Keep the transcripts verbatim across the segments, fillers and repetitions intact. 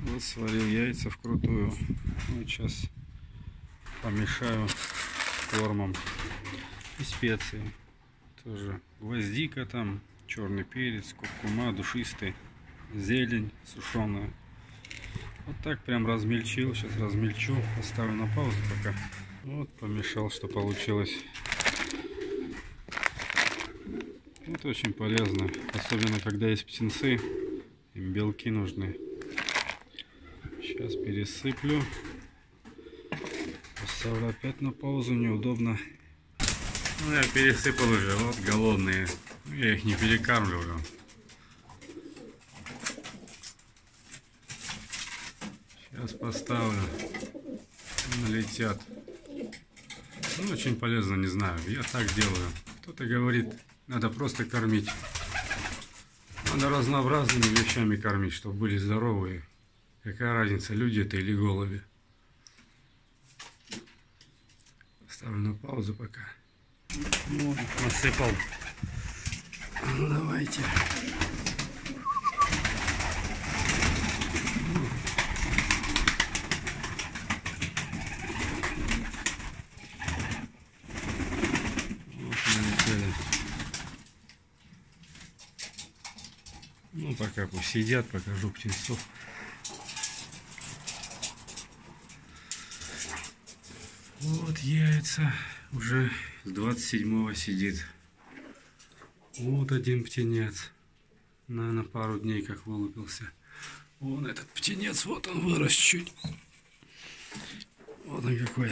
Вот сварил яйца вкрутую. Вот сейчас помешаю кормом и специи. Тоже гвоздика там, черный перец, куркума, душистый, зелень сушеная. Вот так прям размельчил. Сейчас размельчу, поставлю на паузу пока. Вот помешал, что получилось. Это очень полезно, особенно когда есть птенцы, им белки нужны. Сейчас пересыплю. Поставлю опять на паузу, неудобно. Ну, я пересыпал уже, вот голодные. Я их не перекармливаю. Сейчас поставлю. Налетят. Ну, очень полезно, не знаю. Я так делаю. Кто-то говорит, надо просто кормить. Надо разнообразными вещами кормить, чтобы были здоровые. Какая разница, люди это или голуби. Ставлю на паузу пока. Вот, насыпал. Ну, давайте. Вот, налетели. Ну, пока пусть сидят, покажу птенцов. Вот яйца уже с двадцать седьмого сидит. Вот один птенец. Наверное, пару дней как вылупился. Вон этот птенец, вот он вырос чуть. Вот он какой.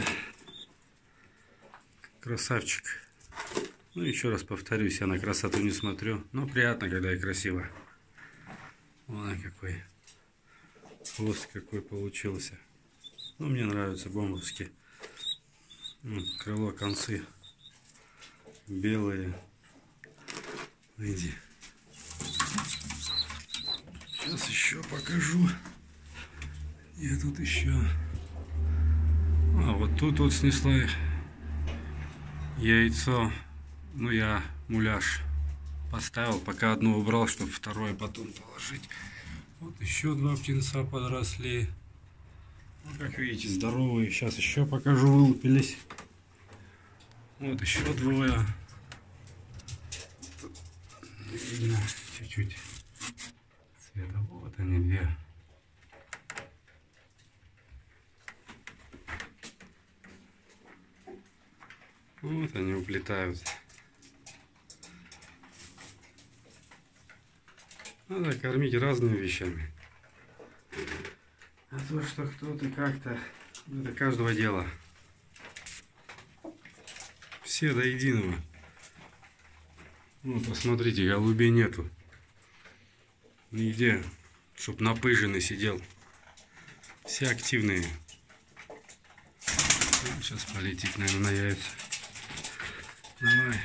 Красавчик. Ну, еще раз повторюсь, я на красоту не смотрю. Но приятно, когда и красиво. Вон он какой. Хвост какой получился. Ну, мне нравится бомбовский. Крыло, концы белые. Иди. Сейчас еще покажу. Я тут еще. А вот тут вот снесла яйцо. Ну, я муляж поставил, пока одну убрал, чтобы второе потом положить. Вот еще два птенца подросли. Ну, как видите, здоровые. Сейчас еще покажу, вылупились. Вот еще двое. Видно чуть-чуть цвета. Вот они, две. Вот они уплетают. Надо кормить разными вещами. А то, что кто-то как-то, это каждого дела. Все до единого. Ну, посмотрите, голубей нету. Нигде, чтоб напыженный сидел. Все активные. Ну, сейчас полетит, наверное, на яйца. Давай.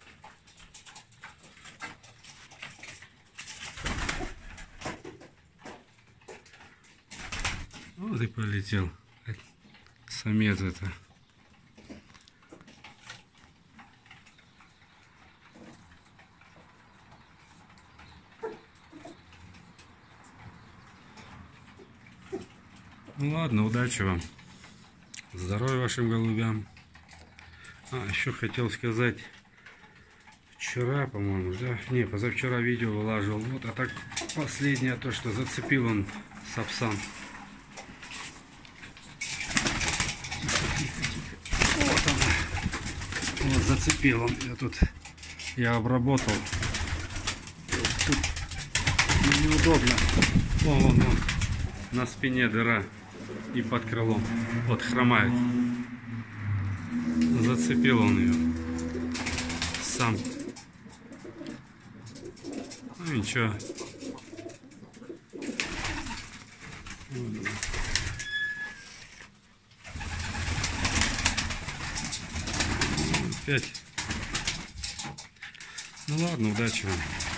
Вот и полетел. Самец это. Ну ладно, удачи вам. Здоровья вашим голубям. А, еще хотел сказать. Вчера, по-моему, да? Не, позавчера видео вылаживал. Вот, а так последнее то, что зацепил он сапсан. Вот он. Вот зацепил он. Я тут я обработал. Тут неудобно. Вон, вон, вон. На спине дыра и под крылом. Вот хромает. Зацепил он ее. Сам. Ну ничего. Опять. Ну ладно, удачи вам.